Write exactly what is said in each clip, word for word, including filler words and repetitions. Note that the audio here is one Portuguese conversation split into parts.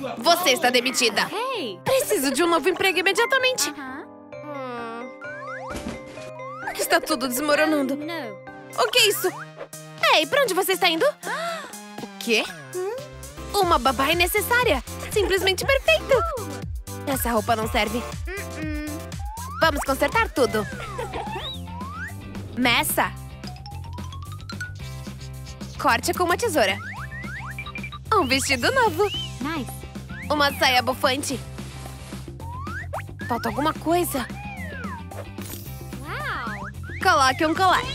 Você está demitida. Preciso de um novo emprego imediatamente. Está tudo desmoronando. O que é isso? Ei, pra onde você está indo? O quê? Uma babá necessária. Simplesmente perfeito. Essa roupa não serve. Vamos consertar tudo. Meça. Corte com uma tesoura. Um vestido novo. Uma saia bufante. Falta alguma coisa. Coloque um colar.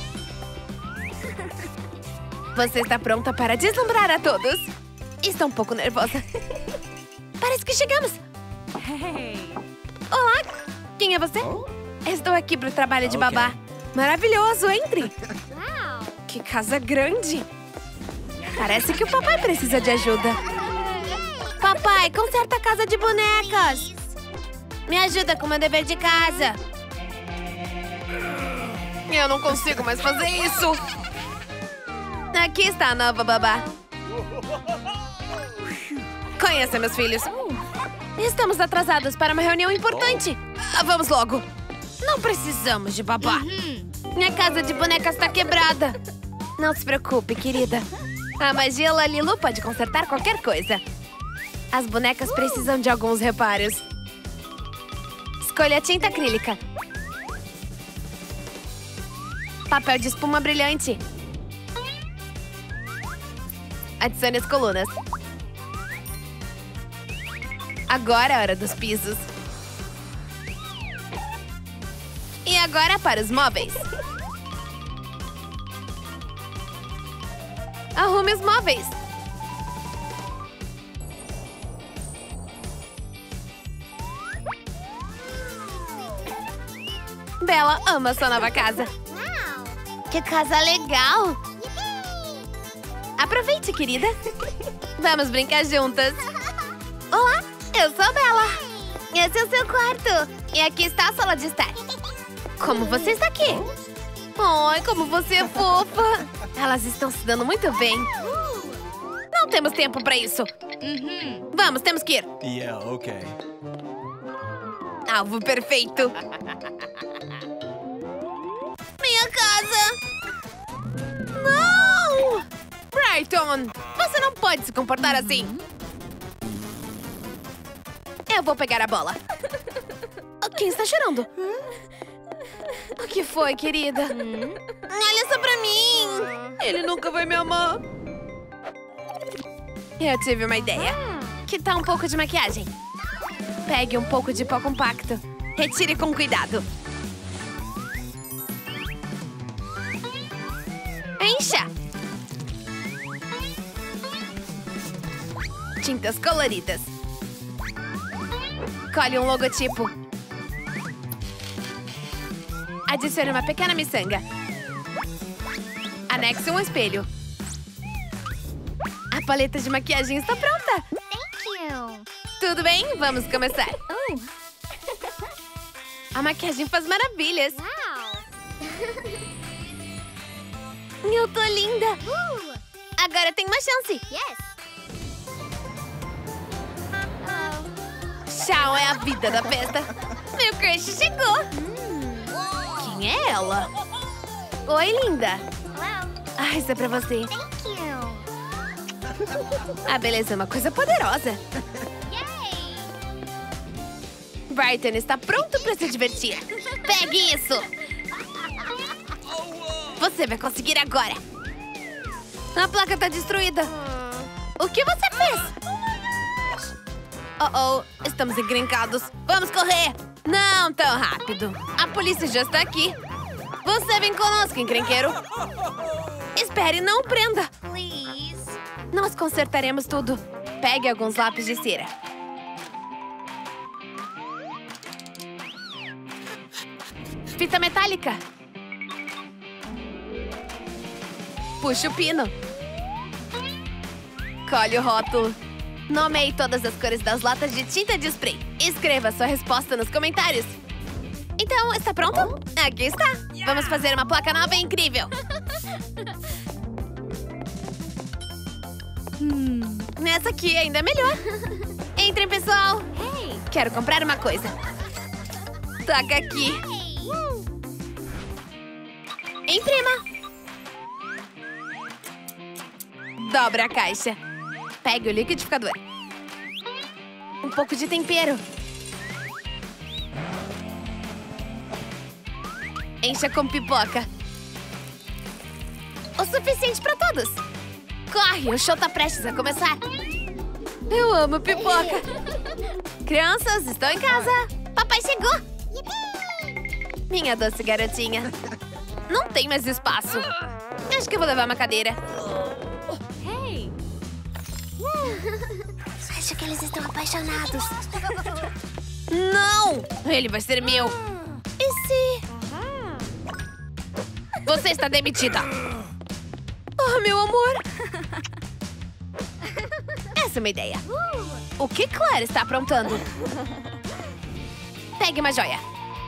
Você está pronta para deslumbrar a todos? Estou um pouco nervosa. Parece que chegamos. Olá, quem é você? Estou aqui para o trabalho de babá. Maravilhoso, entre. Que casa grande. Parece que o papai precisa de ajuda. Papai, conserta a casa de bonecas. Me ajuda com o meu dever de casa. Eu não consigo mais fazer isso. Aqui está a nova babá. Conheça meus filhos. Estamos atrasados para uma reunião importante. Vamos logo. Não precisamos de babá. Minha casa de bonecas está quebrada. Não se preocupe, querida. A magia Lalilu pode consertar qualquer coisa. As bonecas precisam de alguns reparos. Escolha a tinta acrílica. Papel de espuma brilhante. Adicione as colunas. Agora é a hora dos pisos. E agora para os móveis. Arrume os móveis. Bella ama sua nova casa. Que casa legal! Aproveite, querida. Vamos brincar juntas. Olá, eu sou a Bella. Esse é o seu quarto. E aqui está a sala de estar. Como você está aqui? Ai, como você é fofa. Elas estão se dando muito bem. Não temos tempo para isso. Vamos, temos que ir. Yeah, ok. Alvo perfeito. Minha casa. Não! Brighton, você não pode se comportar assim. Eu vou pegar a bola. Quem está chorando? O que foi, querida? Olha só pra mim. Ele nunca vai me amar. Eu tive uma ideia. Que tal um pouco de maquiagem? Pegue um pouco de pó compacto. Retire com cuidado. Encha. Tintas coloridas. Colhe um logotipo. Adicione uma pequena miçanga. Anexe um espelho. A paleta de maquiagem está pronta. Thank you. Tudo bem? Vamos começar. Oh. A maquiagem faz maravilhas. Wow. Eu tô linda. Uh. Agora tem uma chance. Yes. Tchau, é a vida da festa. Meu crush chegou. Hum. Quem é ela? Oi, linda. Hello. Ah, isso é pra você. Thank you. A beleza é uma coisa poderosa. Yay. Brighton está pronto pra se divertir. Pegue isso. Você vai conseguir agora. A placa tá destruída. O que você fez? Oh, oh, estamos encrencados. Vamos correr. Não tão rápido. A polícia já está aqui. Você vem conosco, encrenqueiro. Espere, não o prenda. Please. Nós consertaremos tudo. Pegue alguns lápis de cera. Fita metálica. Puxe o pino. Colhe o rótulo. Nomeie todas as cores das latas de tinta de spray. Escreva sua resposta nos comentários. Então, está pronto? Aqui está. Vamos fazer uma placa nova e incrível. Nessa aqui ainda é melhor. Entrem, pessoal. Hey. Quero comprar uma coisa. Toca aqui. Imprima. Dobra a caixa. Pegue o liquidificador. Um pouco de tempero. Encha com pipoca. O suficiente para todos. Corre, o show tá prestes a começar. Eu amo pipoca. Crianças, estão em casa. Papai chegou. Minha doce garotinha. Não tem mais espaço. Acho que eu vou levar uma cadeira. Hey. Acho que eles estão apaixonados. Não! Ele vai ser meu. E se... Você está demitida. Oh, meu amor. Essa é uma ideia. O que Claire está aprontando? Pegue uma joia.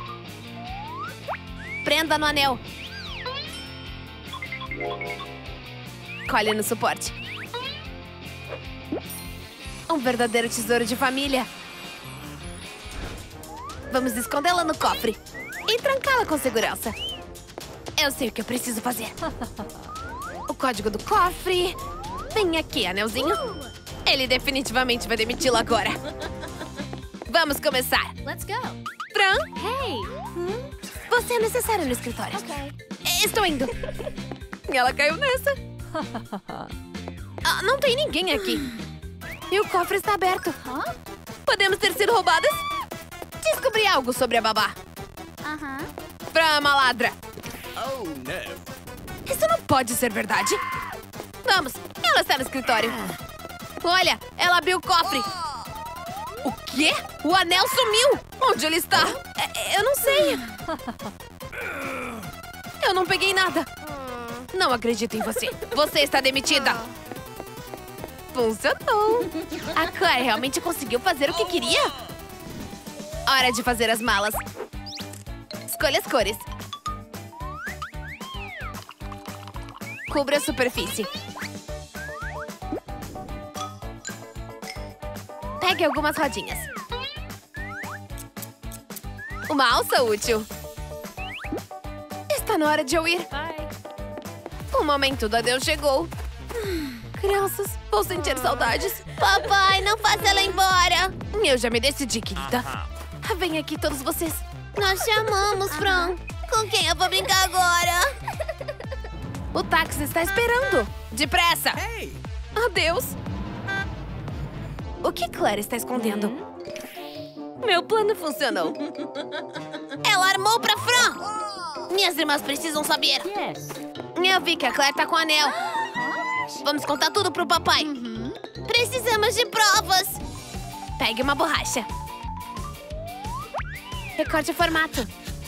Prenda no anel. Colhe no suporte. Um verdadeiro tesouro de família. Vamos escondê-la no cofre e trancá-la com segurança. Eu sei o que eu preciso fazer. O código do cofre. Vem aqui, anelzinho. Ele definitivamente vai demiti-lo agora. Vamos começar. Let's go. Fran, Hey. você é necessário no escritório. Okay. Estou indo. E ela caiu nessa. Ah, não tem ninguém aqui. E o cofre está aberto. Huh? Podemos ter sido roubadas? Descobri algo sobre a babá. Uh-huh. Fran, maladra. Oh, no. Isso não pode ser verdade. Vamos, ela está no escritório. Olha, ela abriu o cofre. O quê? O anel sumiu. Onde ele está? É, eu não sei. Eu não peguei nada. Não acredito em você. Você está demitida. Funcionou. A Claire realmente conseguiu fazer o que queria? Hora de fazer as malas. Escolha as cores. Cubra a superfície. Pegue algumas rodinhas. Uma alça útil. Está na hora de eu ir. Bye. O momento do adeus chegou. Crianças, vou sentir saudades. Papai, não faça ela embora. Eu já me decidi, querida. Vem aqui, todos vocês. Nós te amamos, Fran. Com quem eu vou brincar agora? O táxi está esperando. Depressa. Hey. Adeus. O que Claire está escondendo? Meu plano funcionou. Ela armou pra Fran. Minhas irmãs precisam saber. Yes. Eu vi que a Claire tá com o anel. Vamos contar tudo pro papai. Precisamos de provas. Pegue uma borracha. Recorte o formato.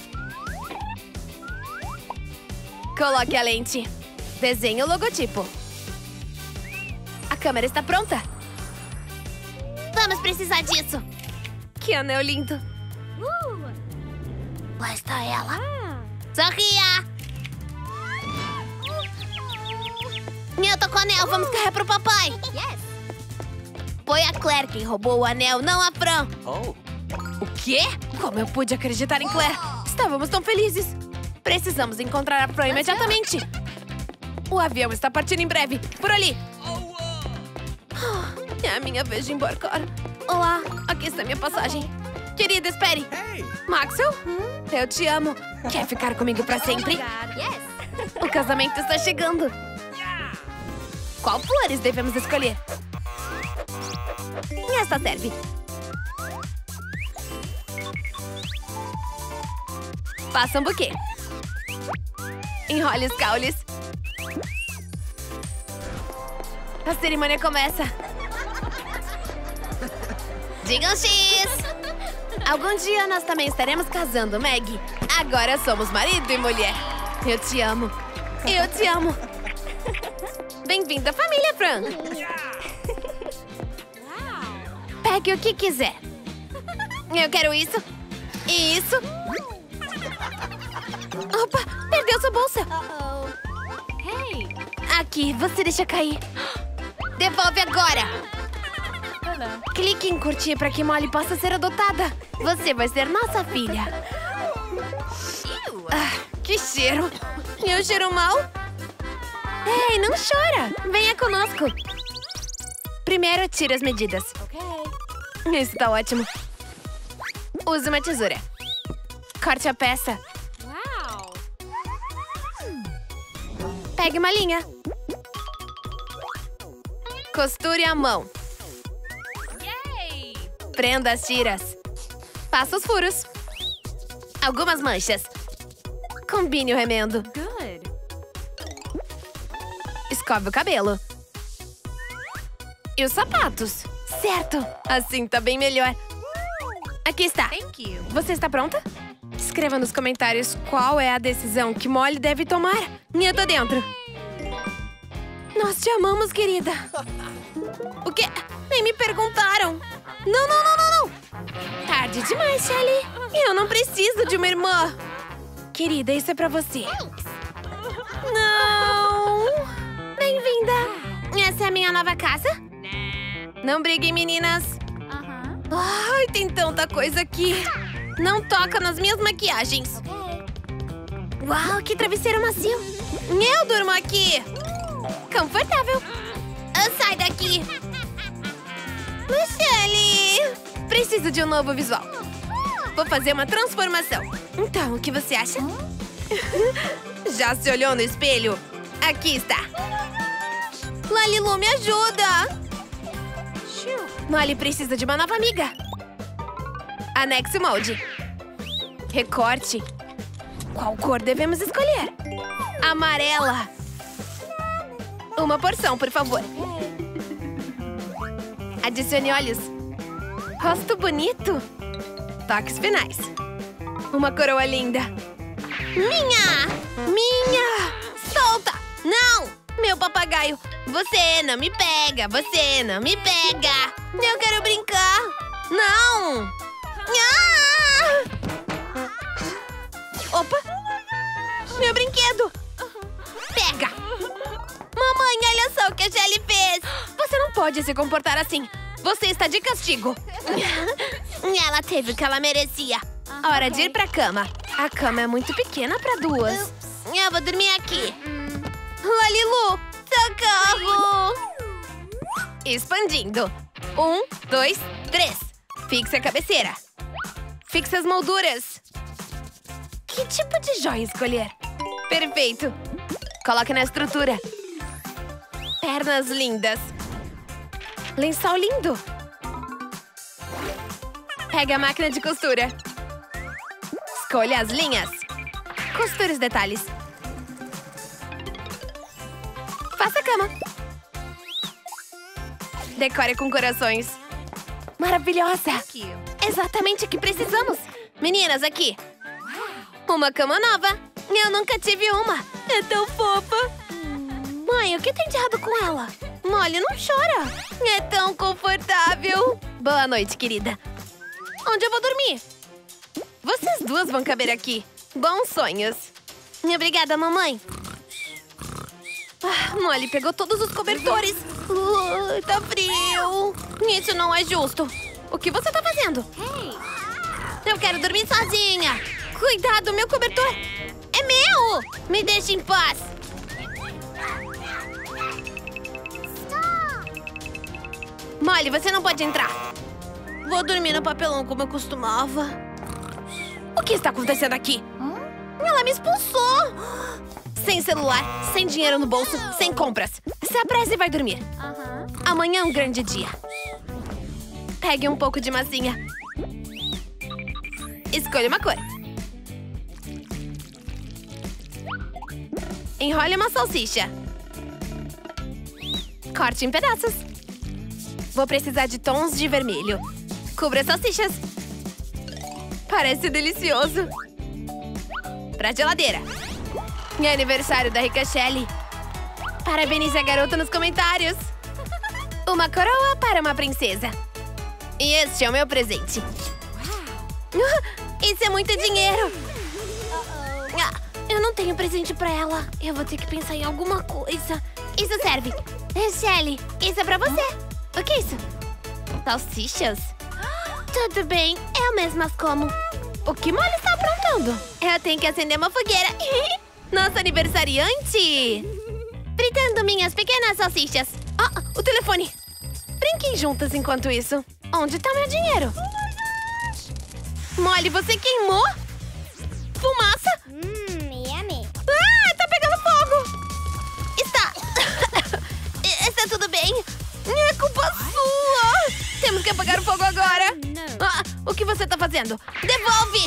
Coloque a lente. Desenhe o logotipo. A câmera está pronta. Vamos precisar disso. Que anel lindo. Woo. Lá está ela. Ah. Sorria! Eu tô com o anel, vamos correr pro papai. Yes. Foi a Claire quem roubou o anel, não a Fran. Oh. O quê? Como eu pude acreditar em Claire? Estávamos tão felizes. Precisamos encontrar a Fran imediatamente. O avião está partindo em breve. Por ali. É a minha vez de embarcar. Olá, aqui está minha passagem. Querida, espere. Hey. Maxwell, eu te amo. Quer ficar comigo pra sempre? Yes. O casamento está chegando. Qual flores devemos escolher? Esta serve. Faça um buquê. Enrole os caules. A cerimônia começa. Digam X! Algum dia nós também estaremos casando, Maggie. Agora somos marido e mulher. Eu te amo. Eu te amo. Bem-vinda à família, Fran. Pegue o que quiser. Eu quero isso. E isso. Opa, perdeu sua bolsa. Uh-oh. Hey. Aqui, você deixa cair. Devolve agora! Clique em curtir para que Molly possa ser adotada. Você vai ser nossa filha. Ah, que cheiro! Eu cheiro mal? Ei, não chora! Venha conosco. Primeiro, tire as medidas. Isso tá ótimo. Use uma tesoura. Corte a peça. Wow. Pegue uma linha. Costure a mão. Yay! Prenda as tiras. Faça os furos. Algumas manchas. Combine o remendo. Good. Escove o cabelo. E os sapatos. Certo. Assim tá bem melhor. Aqui está. Thank you. Você está pronta? Escreva nos comentários qual é a decisão que Molly deve tomar. Eu tô dentro. Nós te amamos, querida. O quê? Nem me perguntaram. Não, não, não, não, não. Tarde demais, Shelly. Eu não preciso de uma irmã. Querida, isso é pra você. Não. Bem-vinda. Essa é a minha nova casa? Não briguem, meninas. Uh-huh. Ai, tem tanta coisa aqui. Não toca nas minhas maquiagens. Uau, que travesseiro macio. Eu durmo aqui. Confortável. Ah, sai daqui. Michelle, preciso de um novo visual. Vou fazer uma transformação. Então, o que você acha? Já se olhou no espelho? Aqui está. Lalilu, me ajuda. Molly precisa de uma nova amiga. Anexe o molde. Recorte. Qual cor devemos escolher? Amarela. Uma porção, por favor. Adicione olhos. Rosto bonito. Toques finais. Uma coroa linda. Minha! Minha! Solta! Não! Meu papagaio! Você não me pega! Você não me pega! Eu quero brincar! Não! Ah! Opa! Meu brinquedo! Pega! Mamãe, olha só o que a Shelly fez! Você não pode se comportar assim! Você está de castigo! Ela teve o que ela merecia! Hora de ir pra cama! A cama é muito pequena pra duas! Eu vou dormir aqui! Lalilu! Socorro! Expandindo! Um, dois, três! Fixe a cabeceira! Fixe as molduras! Que tipo de joia escolher? Perfeito! Coloque na estrutura! Pernas lindas! Lençol lindo! Pega a máquina de costura! Escolha as linhas! Costure os detalhes! Faça a cama! Decore com corações! Maravilhosa! Exatamente o que precisamos! Meninas, aqui! Uma cama nova! Eu nunca tive uma! É tão fofa! Mãe, o que tem de errado com ela? Molly, não chora! É tão confortável! Boa noite, querida! Onde eu vou dormir? Vocês duas vão caber aqui! Bons sonhos! Obrigada, mamãe! Ah, Molly pegou todos os cobertores! Uh, tá frio! Isso não é justo! O que você tá fazendo? Hey. Eu quero dormir sozinha! Cuidado, meu cobertor! É meu! Me deixe em paz! Molly, você não pode entrar! Vou dormir no papelão como eu costumava. O que está acontecendo aqui? Ela me expulsou! Sem celular, sem dinheiro no bolso, sem compras. Se apresse e vai dormir. Uh-huh. Amanhã é um grande dia. Pegue um pouco de massinha. Escolha uma cor. Enrole uma salsicha. Corte em pedaços. Vou precisar de tons de vermelho. Cubra as salsichas. Parece delicioso. Pra geladeira. É aniversário da rica Shelly. Parabenize a garota nos comentários. Uma coroa para uma princesa. E este é o meu presente. Uh, isso é muito dinheiro. Ah, eu não tenho presente pra ela. Eu vou ter que pensar em alguma coisa. Isso serve. Shelly, isso é pra você. O que é isso? Salsichas? Tudo bem, eu mesma as como. O que Molly está aprontando? Eu tenho que acender uma fogueira. Nosso aniversariante! Fritando minhas pequenas salsichas. Ah, o telefone. Brinquem juntas enquanto isso. Onde tá meu dinheiro? Molly, você queimou? Fumaça? Mmm, yummy. Ah, tá pegando fogo! Está... Está tudo bem? É culpa sua! Temos que apagar o fogo agora! Ah, o que você tá fazendo? Devolve!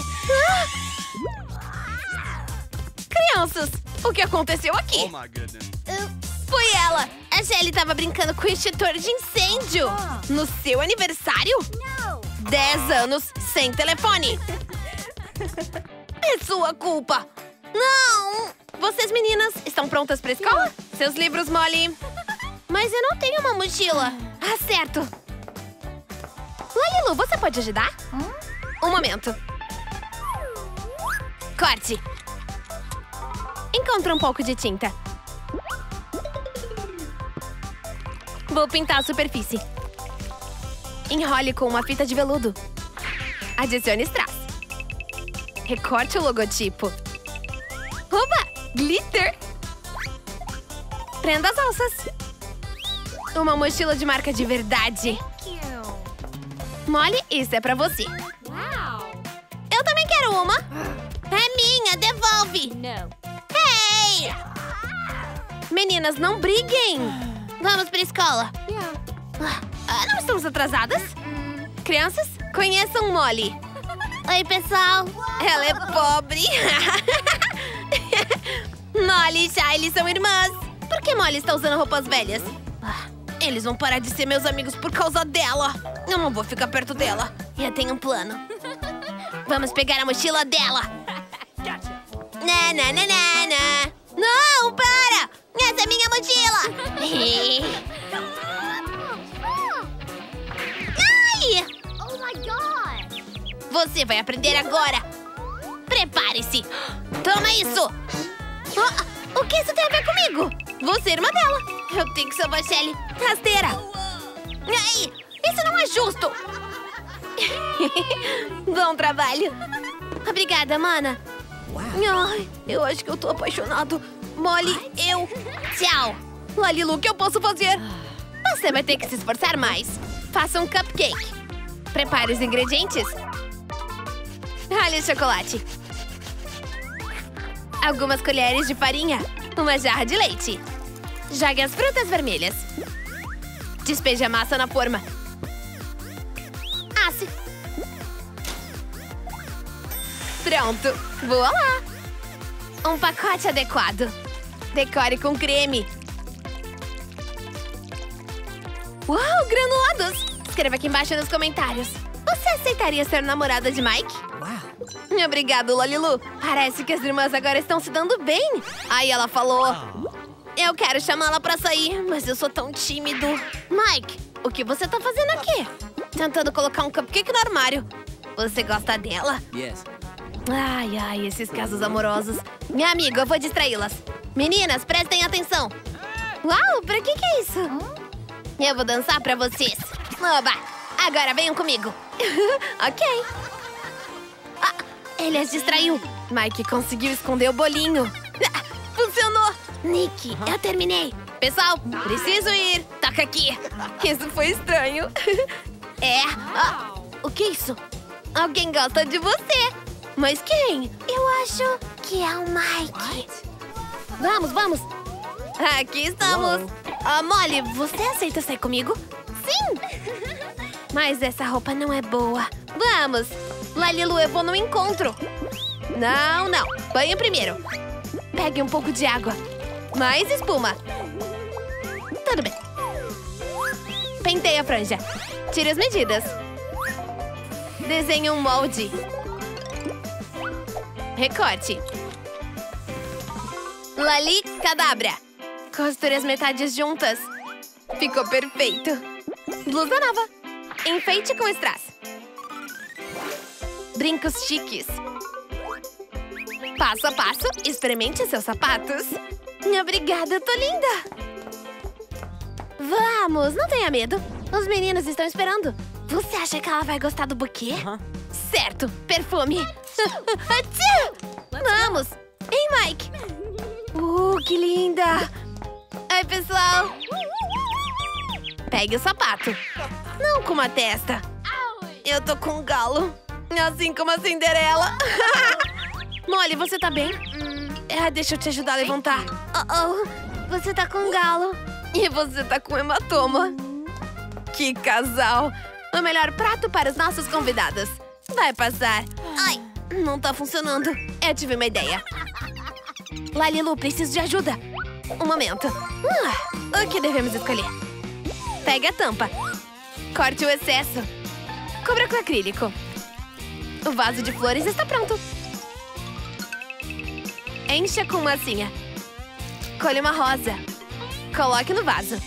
Ah! Crianças, o que aconteceu aqui? Oh my goodness. Foi ela! A Shelly tava brincando com o extintor de incêndio! No seu aniversário? Dez anos sem telefone! É sua culpa! Não! Vocês meninas, estão prontas pra escola? Seus livros, Molly! Mas eu não tenho uma mochila! Ah, certo! Lalilu, você pode ajudar? Um momento. Corte! Encontra um pouco de tinta. Vou pintar a superfície. Enrole com uma fita de veludo. Adicione strass. Recorte o logotipo. Oba! Glitter! Prenda as alças. Uma mochila de marca de verdade. Molly, isso é pra você. Wow. Eu também quero uma. É minha, devolve. No. Ei! Meninas, não briguem. Vamos pra escola. Yeah. Ah, não estamos atrasadas? Crianças, conheçam Molly. Oi, pessoal. Ela é pobre. Molly e Shiley são irmãs. Por que Molly está usando roupas velhas? Ah, eles vão parar de ser meus amigos por causa dela. Eu não vou ficar perto dela. Eu tenho um plano. Vamos pegar a mochila dela. Na, na, na, na, na. Não, para! Essa é minha mochila. Ai! Oh my god! Você vai aprender agora. Prepare-se. Toma isso. Oh, o que isso tem a ver comigo? Você é irmã dela. Eu tenho que salvar a Shelly. Rasteira. Ai, isso não é justo. Bom trabalho. Obrigada, mana. Ai, eu acho que eu tô apaixonado. Molly, eu... Tchau. Lalilu, o que eu posso fazer? Você vai ter que se esforçar mais. Faça um cupcake. Prepare os ingredientes. Rale o chocolate. Algumas colheres de farinha. Uma jarra de leite. Jogue as frutas vermelhas. Despeje a massa na forma. Asse. Pronto. Boa lá. Um pacote adequado. Decore com creme. Uau, granulados! Escreva aqui embaixo nos comentários. Você aceitaria ser namorada de Mike? Wow. Obrigado, Lalilu. Parece que as irmãs agora estão se dando bem. Aí ela falou... Eu quero chamá-la pra sair, mas eu sou tão tímido. Mike, o que você tá fazendo aqui? Tentando colocar um cupcake no armário. Você gosta dela? Yes. Ai, ai, esses casos amorosos. Minha amiga, eu vou distraí-las. Meninas, prestem atenção. Uau, pra que que é isso? Eu vou dançar pra vocês. Oba, agora venham comigo. Ok. Ah, ele as distraiu. Mike conseguiu esconder o bolinho. Ah, funcionou. Nick, eu terminei. Pessoal, preciso ir. Toca aqui. Isso foi estranho. É. Ah, o que é isso? Alguém gosta de você. Mas quem? Eu acho que é o Mike. Vamos, vamos. Aqui estamos. Ah, Molly, você aceita sair comigo? Sim. Mas essa roupa não é boa. Vamos. Lalilu, eu vou no encontro. Não, não. Banho primeiro. Pegue um pouco de água. Mais espuma. Tudo bem. Pentei a franja. Tire as medidas. Desenhe um molde. Recorte. Lali cadabra. Costure as metades juntas. Ficou perfeito. Blusa nova. Enfeite com strass. Brincos chiques. Passo a passo, experimente seus sapatos. Obrigada, eu tô linda. Vamos, não tenha medo. Os meninos estão esperando. Você acha que ela vai gostar do buquê? Uh-huh. Certo, perfume. Vamos. Hein, Mike? Uh, que linda. Oi, pessoal. Pegue o sapato. Não com uma testa. Eu tô com um galo. Assim como a Cinderela. Molly, você tá bem? É, deixa eu te ajudar a levantar. Oh, oh. Você tá com um galo. E você tá com hematoma. Que casal. O melhor prato para os nossos convidados. Vai passar. Ai, não tá funcionando. Eu tive uma ideia. Lalilu, preciso de ajuda. Um momento. Ah, o que devemos escolher? Pegue a tampa. Corte o excesso. Cubra com acrílico. O vaso de flores está pronto. Encha com massinha. Colhe uma rosa. Coloque no vaso.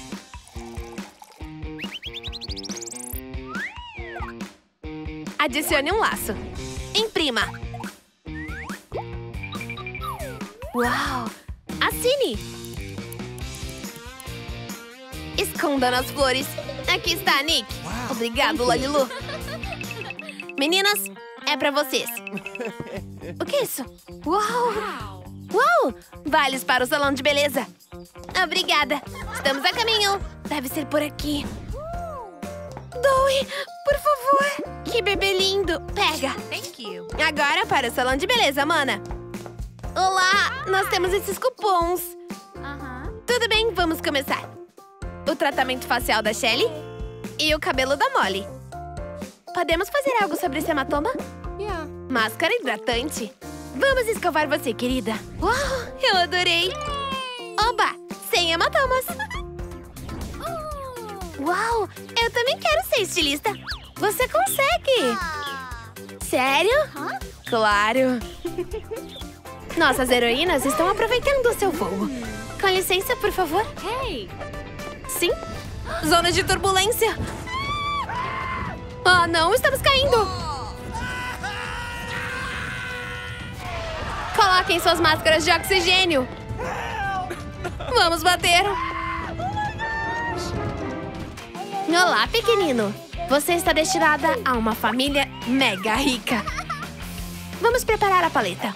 Adicione um laço. Imprima. Uau! Assine! Esconda nas flores. Aqui está, Nick. Obrigado, Lalilu. Meninas, é pra vocês. O que é isso? Uau! Uau! Vales para o salão de beleza. Obrigada. Estamos a caminho. Deve ser por aqui. Doe, por favor. Que bebê lindo. Pega. Thank you. Agora para o salão de beleza, mana. Olá, nós temos esses cupons. Uh-huh. Tudo bem, vamos começar. O tratamento facial da Shelly e o cabelo da Molly. Podemos fazer algo sobre esse hematoma? Yeah. Máscara hidratante. Vamos escovar você, querida. Uau, eu adorei. Oba, sem hematomas. Uau, eu também quero ser estilista. Você consegue. Sério? Claro. Nossas heroínas estão aproveitando o seu fogo. Com licença, por favor. Hey. Sim? Zona de turbulência. Ah, não, estamos caindo. Coloquem suas máscaras de oxigênio. Vamos bater. Olá, pequenino. Você está destinada a uma família mega rica. Vamos preparar a paleta.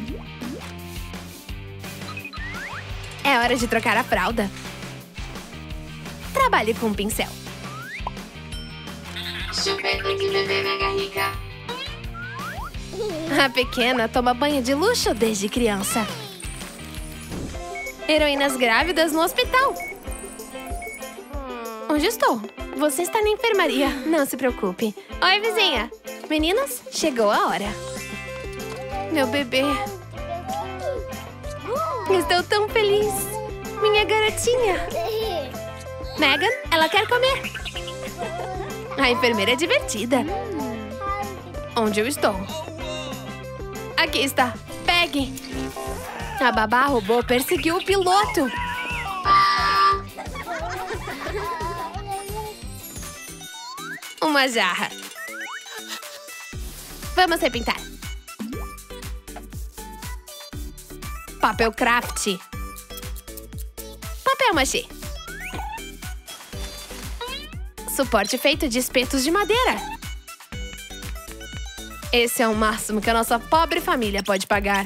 É hora de trocar a fralda. Trabalhe com um pincel. Chupeta de bebê mega rica. A pequena toma banho de luxo desde criança. Heroínas grávidas no hospital. Onde estou? Você está na enfermaria. Não se preocupe. Oi, vizinha. Meninas, chegou a hora. Meu bebê. Estou tão feliz. Minha garotinha. Megan, ela quer comer. A enfermeira é divertida. Onde eu estou? Aqui está. Pegue. A babá robô perseguiu o piloto. Uma jarra. Vamos repintar. Papel craft. Papel machê. Suporte feito de espetos de madeira. Esse é o máximo que a nossa pobre família pode pagar.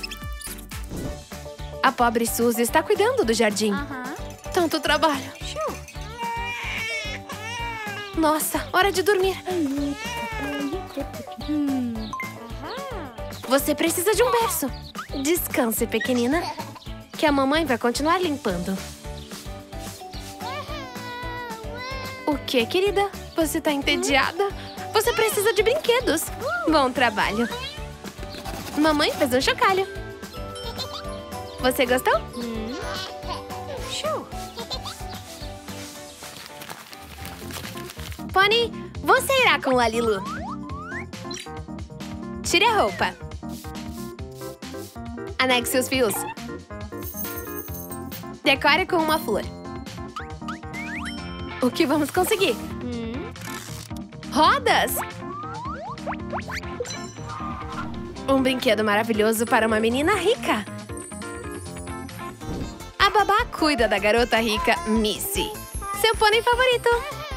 A pobre Suzy está cuidando do jardim. Uh-huh. Tanto trabalho. Nossa, hora de dormir. Você precisa de um berço. Descanse, pequenina, que a mamãe vai continuar limpando. O que, querida? Você tá entediada? Você precisa de brinquedos. Bom trabalho. Mamãe fez um chocalho. Você gostou? Show. Pony, você irá com Lalilu. Tire a roupa. Anexe os fios. Decore com uma flor. O que vamos conseguir? Hum? Rodas! Um brinquedo maravilhoso para uma menina rica. A babá cuida da garota rica, Missy. seu pônei favorito.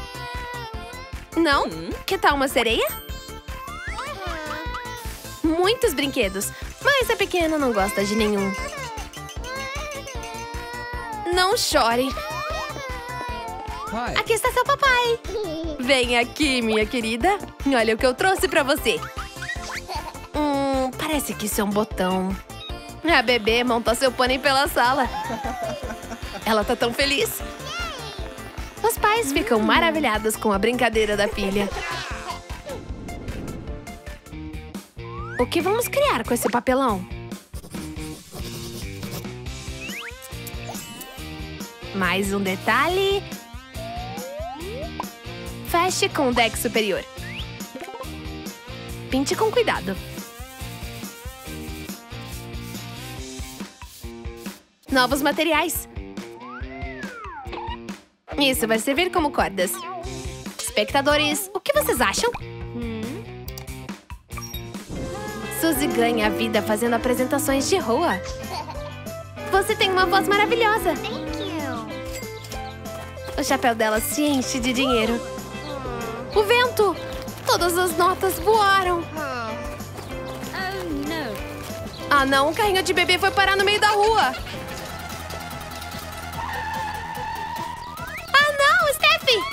Não? Que tal uma sereia? Muitos brinquedos, mas a pequena não gosta de nenhum. Não chore. Hi. Aqui está seu papai. Vem aqui, minha querida. Olha o que eu trouxe pra você. Hum, parece que isso é um botão. A bebê montou seu pônei pela sala. Ela tá tão feliz. Os pais ficam maravilhados com a brincadeira da filha. O que vamos criar com esse papelão? Mais um detalhe. Feche com o deck superior. Pinte com cuidado. Novos materiais. Isso vai servir como cordas. Espectadores, o que vocês acham? Suzy ganha a vida fazendo apresentações de rua. Você tem uma voz maravilhosa. Thank you. O chapéu dela se enche de dinheiro. O vento! Todas as notas voaram. Oh, não. Ah, não! O carrinho de bebê foi parar no meio da rua. Ah, não! Steffi!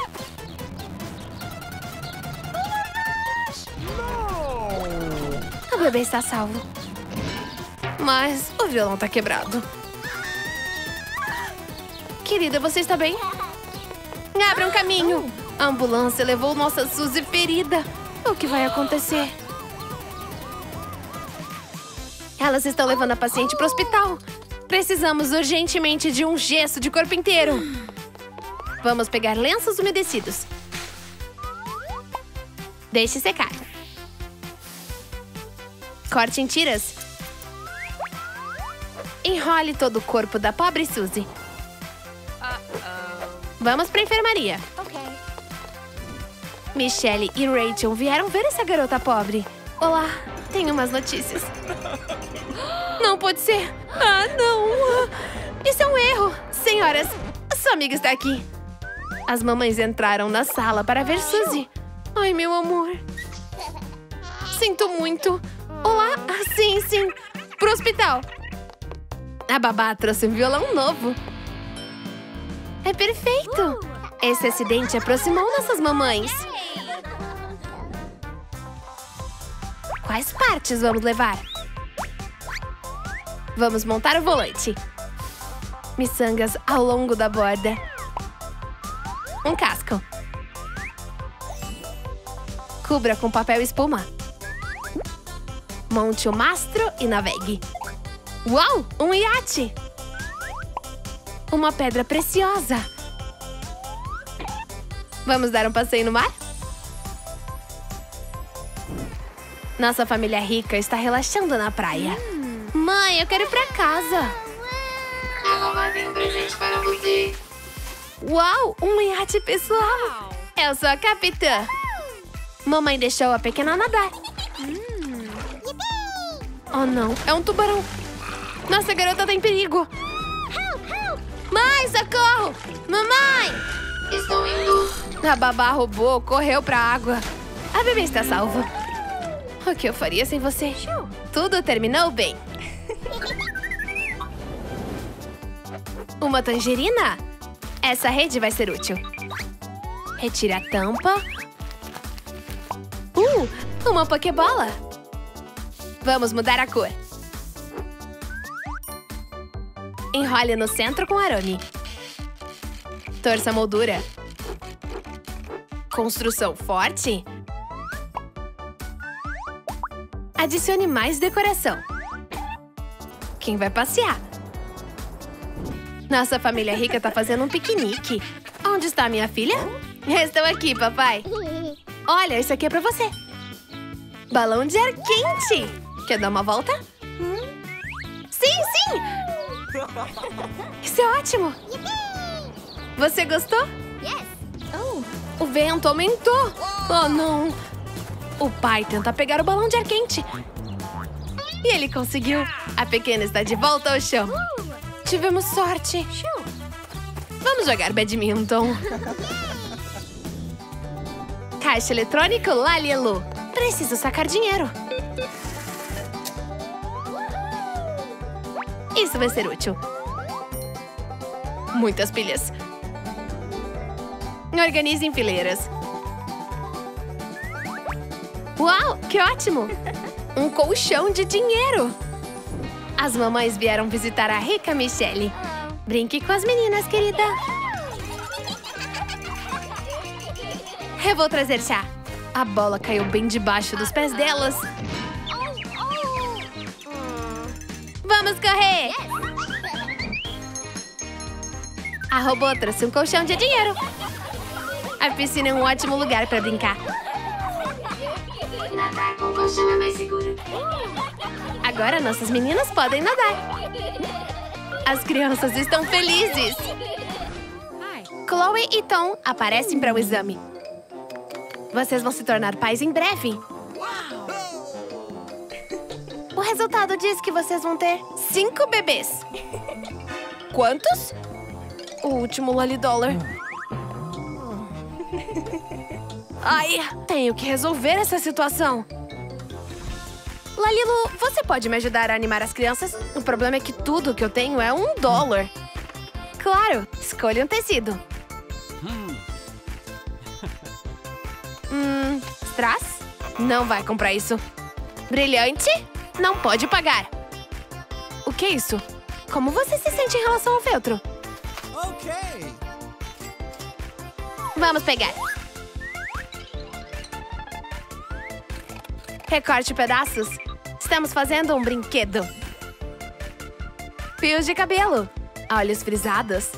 O bebê está salvo. Mas o violão tá quebrado. Querida, você está bem? Abra um caminho. A ambulância levou nossa Suzy ferida. O que vai acontecer? Elas estão levando a paciente para o hospital. Precisamos urgentemente de um gesso de corpo inteiro. Vamos pegar lenços umedecidos. Deixe secar. Corte em tiras. Enrole todo o corpo da pobre Suzy. Vamos para a enfermaria. Okay. Michelle e Rachel vieram ver essa garota pobre. Olá, tenho umas notícias. Não pode ser. Ah, não. Isso é um erro. Senhoras, sua amiga está aqui. As mamães entraram na sala para ver Suzy. Ai, meu amor. Sinto muito. Olá. Ah, sim, sim. Pro hospital. A babá trouxe um violão novo. É perfeito. Esse acidente aproximou nossas mamães. Quais partes vamos levar? Vamos montar o volante. Miçangas ao longo da borda. Um casco. Cubra com papel espuma. Monte o mastro e navegue. Uau! Um iate! Uma pedra preciosa. Vamos dar um passeio no mar? Nossa família rica está relaxando na praia. Hum. Mãe, eu quero ir pra casa. Ela tem um presente para você. Uau! Um iate pessoal. Eu sou a capitã. Mamãe deixou a pequena nadar. Hum. Oh, não. É um tubarão. Nossa garota tá em perigo. Mãe, socorro! Mamãe! Estou indo. A babá roubou, correu pra água. A bebê está salva. O que eu faria sem você? Tudo terminou bem. Uma tangerina? Essa rede vai ser útil. Retire a tampa. Uh, uma pokebola. Vamos mudar a cor. Enrole no centro com arame. Torça a moldura. Construção forte. Adicione mais decoração. Quem vai passear? Nossa família rica tá fazendo um piquenique. Onde está minha filha? Estou aqui, papai. Olha, isso aqui é pra você. Balão de ar quente. Quer dar uma volta? Sim, sim! Isso é ótimo! Você gostou? Yes. Oh, o vento aumentou! Oh, não! O pai tenta pegar o balão de ar quente. E ele conseguiu. A pequena está de volta ao chão. Tivemos sorte. Vamos jogar badminton. Caixa eletrônico Lalilu. Preciso sacar dinheiro. Isso vai ser útil. Muitas pilhas. Organize em fileiras. Uau, que ótimo! Um colchão de dinheiro. As mamães vieram visitar a rica Michelle. Brinque com as meninas, querida. Eu vou trazer chá. A bola caiu bem debaixo dos pés delas. Vamos correr! A robô trouxe um colchão de dinheiro. A piscina é um ótimo lugar para brincar. Nadar com colchão é mais seguro. Agora nossas meninas podem nadar. As crianças estão felizes. Chloe e Tom aparecem para o exame. Vocês vão se tornar pais em breve. O resultado diz que vocês vão ter cinco bebês. Quantos? O último Lolidollar. Ai, tenho que resolver essa situação. Lalilu, você pode me ajudar a animar as crianças? O problema é que tudo que eu tenho é um dólar. Claro, escolha um tecido. Hum, strass? Não vai comprar isso. Brilhante? Não pode pagar. O que é isso? Como você se sente em relação ao feltro? Okay. Vamos pegar. Recorte pedaços. Estamos fazendo um brinquedo. Fios de cabelo. Olhos frisados.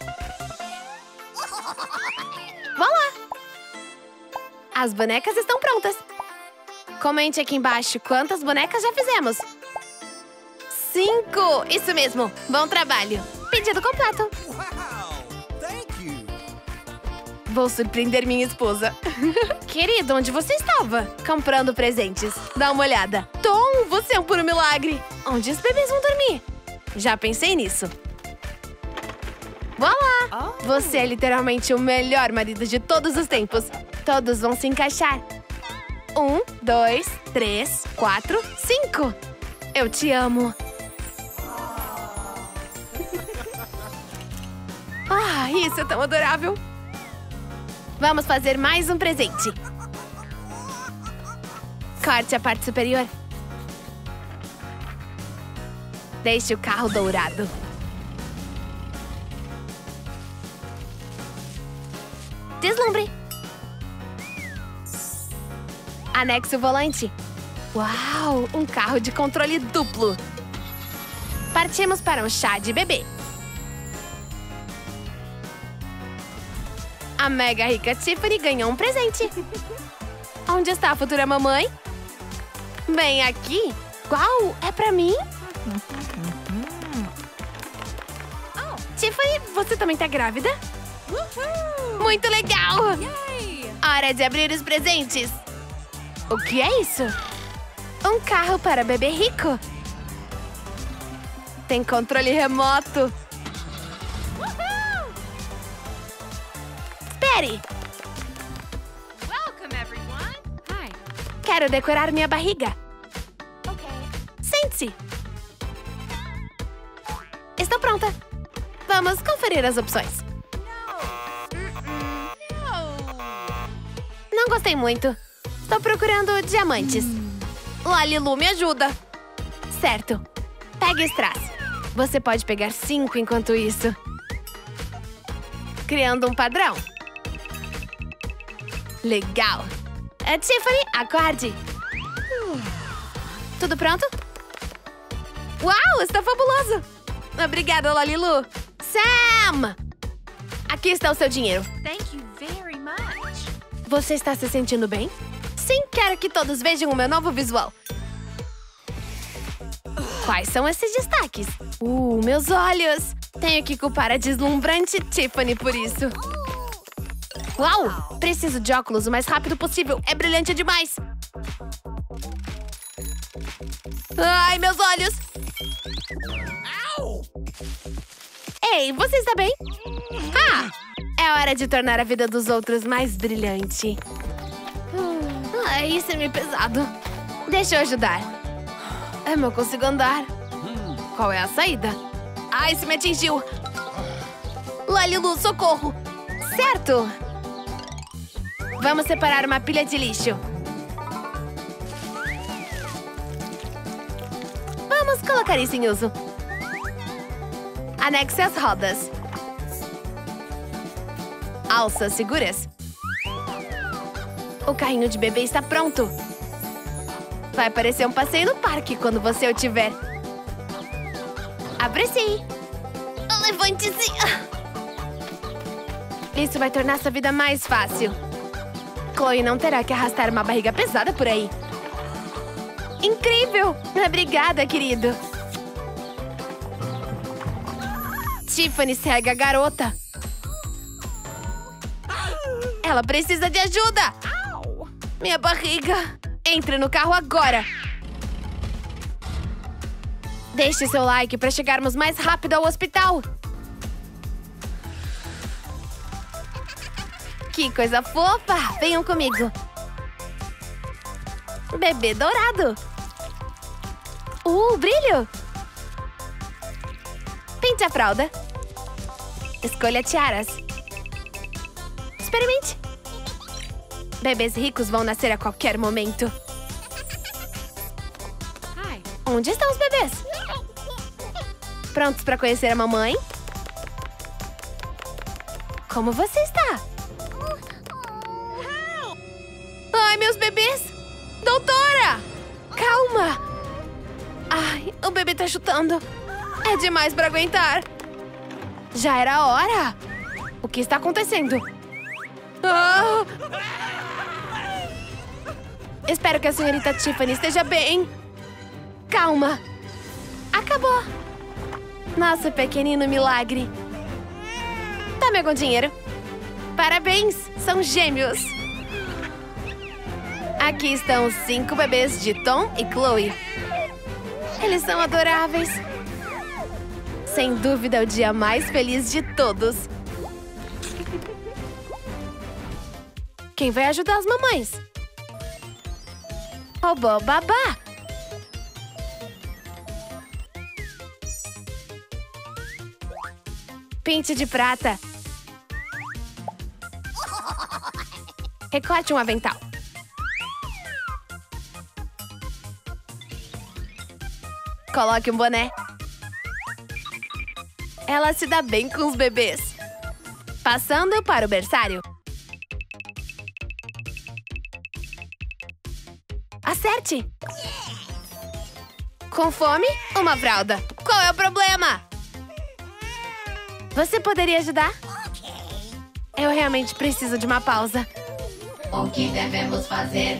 Vá lá. As bonecas estão prontas. Comente aqui embaixo quantas bonecas já fizemos. Cinco! Isso mesmo. Bom trabalho. Pedido completo. Wow. Thank you. Vou surpreender minha esposa. Querido, onde você estava? Comprando presentes. Dá uma olhada. Tom, você é um puro milagre. Onde os bebês vão dormir? Já pensei nisso. Voilá! Você é literalmente o melhor marido de todos os tempos. Todos vão se encaixar. Um, dois, três, quatro, cinco. Eu te amo. Ah, isso é tão adorável. Vamos fazer mais um presente. Corte a parte superior. Deixe o carro dourado. Deslumbre. Anexe o volante. Uau, um carro de controle duplo. Partimos para um chá de bebê. A mega rica Tiffany ganhou um presente. Onde está a futura mamãe? Vem aqui. Uau, é pra mim? Oh, Tiffany, você também tá grávida? Muito legal! Hora de abrir os presentes. O que é isso? Um carro para bebê rico. Tem controle remoto. Espere! Welcome, everyone. Hi. Quero decorar minha barriga. Sente-se. Estou pronta. Vamos conferir as opções. Não gostei muito. Estou procurando diamantes. Lalilu, me ajuda. Certo. Pegue strass. Você pode pegar cinco enquanto isso. Criando um padrão. Legal. É, Tiffany, aguarde. Tudo pronto? Uau, está fabuloso. Obrigada, Lalilu. Sam! Aqui está o seu dinheiro. Thank you very much. Você está se sentindo bem? Sim, quero que todos vejam o meu novo visual. Quais são esses destaques? Uh, meus olhos! Tenho que culpar a deslumbrante Tiffany por isso. Uau! Preciso de óculos o mais rápido possível. É brilhante demais. Ai, meus olhos! Ei, você está bem? É hora de tornar a vida dos outros mais brilhante. Ah, isso é meio pesado. Deixa eu ajudar. Eu não consigo andar. Qual é a saída? Ah, isso me atingiu. Lalilu, socorro. Certo. Vamos separar uma pilha de lixo. Vamos colocar isso em uso. Anexe as rodas. Alças seguras. O carrinho de bebê está pronto. Vai parecer um passeio no parque quando você o tiver. Aprecie. Levante-se. Isso vai tornar sua vida mais fácil. Chloe não terá que arrastar uma barriga pesada por aí. Incrível! Obrigada, querido. Tiffany segue a garota. Ela precisa de ajuda. Minha barriga. Entre no carro agora. Deixe seu like para chegarmos mais rápido ao hospital. Que coisa fofa! Venham comigo. Bebê dourado. Uh, brilho. Pinte a fralda. Escolha tiaras. Experimente. Bebês ricos vão nascer a qualquer momento. Hi. Onde estão os bebês? Prontos para conhecer a mamãe? Como você está? Ai, meus bebês! Doutora! Calma! Ai, o bebê tá chutando. É demais para aguentar. Já era a hora. O que está acontecendo? Ah! Espero que a senhorita Tiffany esteja bem. Calma. Acabou. Nosso pequenino milagre. Tome algum dinheiro. Parabéns, são gêmeos. Aqui estão os cinco bebês de Tom e Chloe. Eles são adoráveis. Sem dúvida, é o dia mais feliz de todos. Quem vai ajudar as mamães? Robô babá. Pente de prata. Recorte um avental. Coloque um boné. Ela se dá bem com os bebês. Passando para o berçário. Acerte! Com fome, uma fralda. Qual é o problema? Você poderia ajudar? Eu realmente preciso de uma pausa. O que devemos fazer?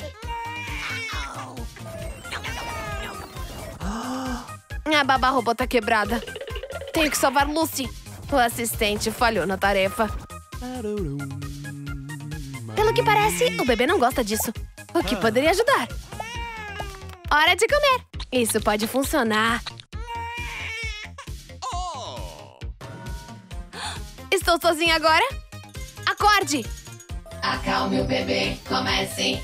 A babá robô tá quebrada. Tenho que salvar Lucy. O assistente falhou na tarefa. Pelo que parece, o bebê não gosta disso. O que poderia ajudar? Hora de comer. Isso pode funcionar. Estou sozinha agora? Acorde! Acalme o bebê. Comece.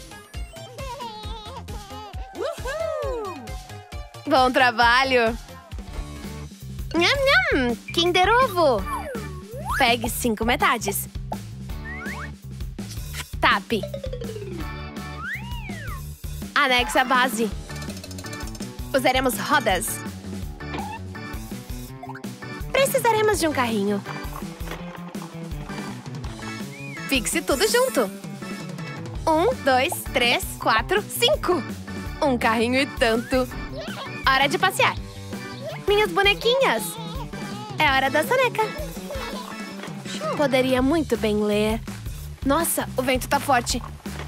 Bom trabalho! Nham, nham! Kinder Ovo! Pegue cinco metades. Tape. Anexe a base. Usaremos rodas. Precisaremos de um carrinho. Fixe tudo junto. Um, dois, três, quatro, cinco. Um carrinho e tanto. Hora de passear. Minhas bonequinhas. É hora da soneca. Poderia muito bem ler. Nossa, o vento tá forte.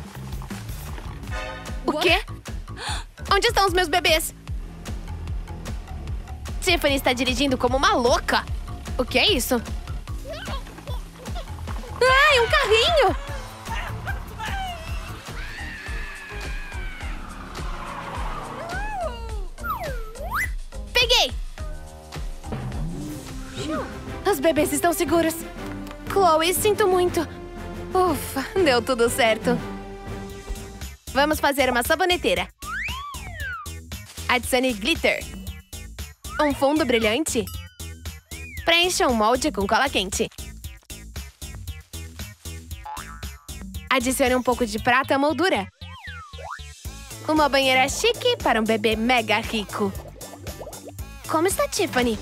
O quê? Onde estão os meus bebês? Tiffany está dirigindo como uma louca. O que é isso? Ai, um carrinho! Peguei! Os bebês estão seguros. Chloe, sinto muito. Ufa, deu tudo certo. Vamos fazer uma saboneteira. Adicione glitter. Um fundo brilhante. Preencha um molde com cola quente. Adicione um pouco de prata à moldura. Uma banheira chique para um bebê mega rico. Como está Tiffany?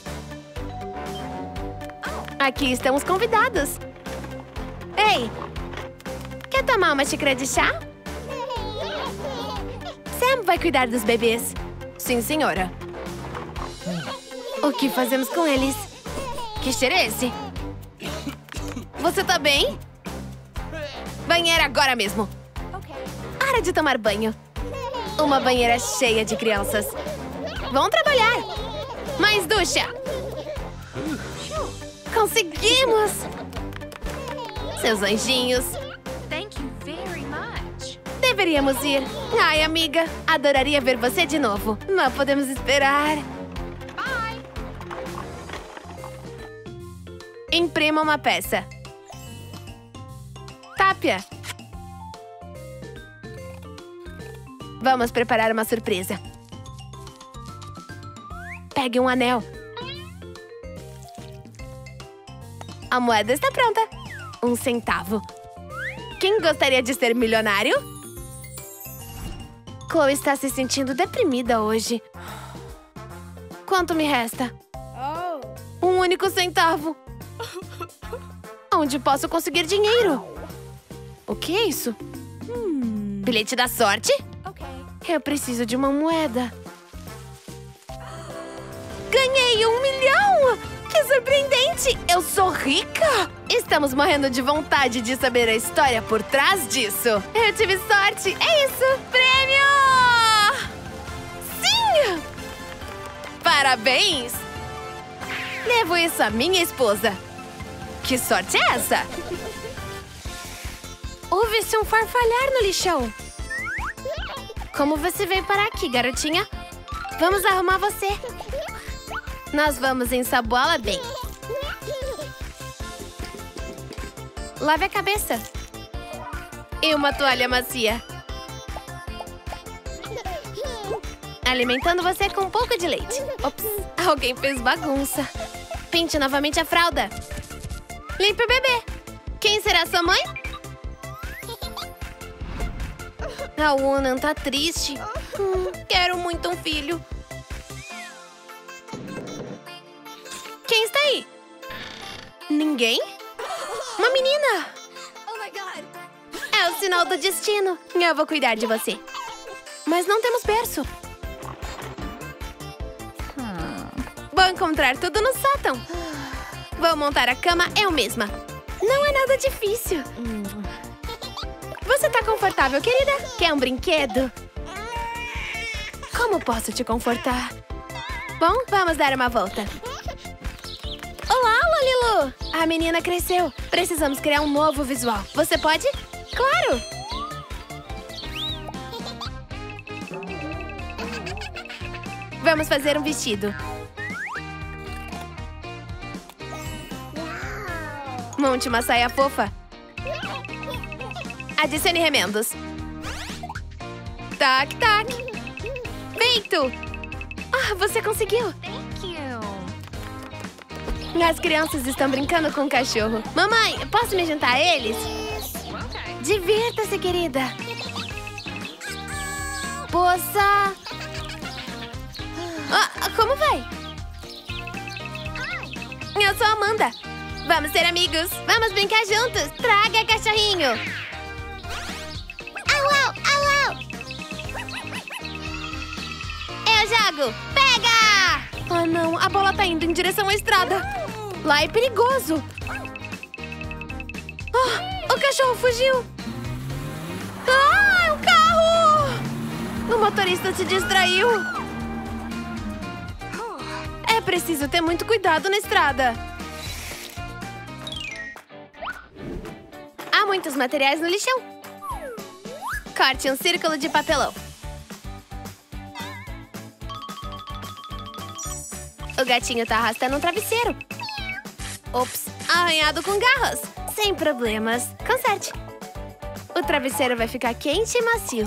Aqui estão os convidados. Ei! Quer tomar uma xícara de chá? Sam vai cuidar dos bebês. Sim, senhora. O que fazemos com eles? Que cheiro é esse? Você tá bem? Banheira agora mesmo. Hora de tomar banho. Uma banheira cheia de crianças. Vão trabalhar. Mais ducha. Conseguimos! Seus anjinhos. Thank you very much. Deveríamos ir. Ai, amiga, adoraria ver você de novo. Não podemos esperar. Bye. Imprima uma peça. Tápia. Vamos preparar uma surpresa. Pegue um anel. A moeda está pronta. Um centavo. Quem gostaria de ser milionário? Chloe está se sentindo deprimida hoje. Quanto me resta? Um único centavo. Onde posso conseguir dinheiro? O que é isso? Hum. Bilhete da sorte? Okay. Eu preciso de uma moeda. Ganhei um milhão! Que surpreendente! Eu sou rica! Estamos morrendo de vontade de saber a história por trás disso. Eu tive sorte! É isso! Prêmio! Sim! Parabéns! Levo isso à minha esposa. Que sorte é essa? Houve-se um farfalhar no lixão. Como você veio parar aqui, garotinha? Vamos arrumar você. Nós vamos ensaboá-la bem. Lave a cabeça. E uma toalha macia. Alimentando você com um pouco de leite. Ops, alguém fez bagunça. Pinte novamente a fralda. Limpe o bebê. Quem será sua mãe? A Unan tá triste. Hum, quero muito um filho. Quem está aí? Ninguém? Uma menina! Oh my God! É o sinal do destino. Eu vou cuidar de você. Mas não temos berço. Vou encontrar tudo no sótão. Vou montar a cama eu mesma. Não é nada difícil. Você tá confortável, querida? Quer um brinquedo? Como posso te confortar? Bom, vamos dar uma volta. Olá, Lolilu! A menina cresceu. Precisamos criar um novo visual. Você pode? Claro! Vamos fazer um vestido. Monte uma saia fofa. Adicione remendos. Tac, tac. Feito! Ah, você conseguiu! Thank you. As crianças estão brincando com o cachorro. Mamãe, posso me juntar a eles? Okay. Divirta-se, querida. Poça! Ah, como vai? Eu sou a Amanda. Vamos ser amigos. Vamos brincar juntos. Traga, cachorrinho. Au, au, au, au. Eu jogo. Pega! Ah, não. A bola tá indo em direção à estrada. Lá é perigoso. Ah, o cachorro fugiu. Ah, é um carro! O motorista se distraiu. É preciso ter muito cuidado na estrada. Há muitos materiais no lixão. Corte um círculo de papelão. O gatinho tá arrastando um travesseiro. Ops. arranhado com garras. Sem problemas. Conserte. O travesseiro vai ficar quente e macio.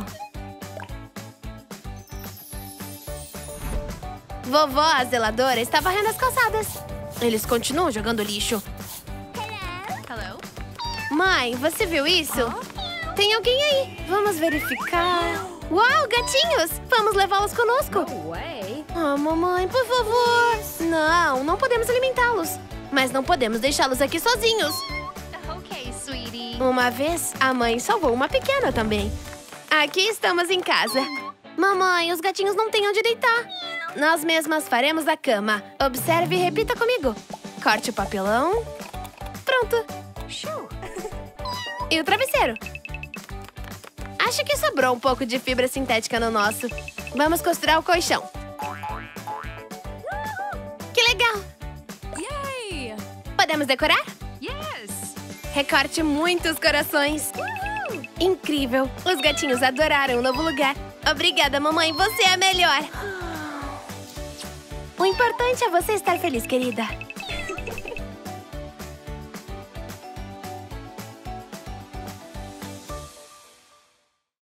Vovó, a zeladora, está varrendo as calçadas. Eles continuam jogando lixo. Hello? Mãe, você viu isso? Tem alguém aí. Vamos verificar. Uau, gatinhos! Vamos levá-los conosco. Way. Ah, mamãe, por favor. Não, não podemos alimentá-los. Mas não podemos deixá-los aqui sozinhos. Okay, sweetie. Uma vez, a mãe salvou uma pequena também. Aqui estamos em casa. Mamãe, os gatinhos não têm onde deitar. Nós mesmas faremos a cama. Observe e repita comigo. Corte o papelão. Pronto. E o travesseiro. Acho que sobrou um pouco de fibra sintética no nosso. Vamos costurar o colchão. Que legal! Yay! Podemos decorar? Yes! Recorte muitos corações. Incrível! Os gatinhos adoraram o novo lugar. Obrigada, mamãe. Você é a melhor. O importante é você estar feliz, querida.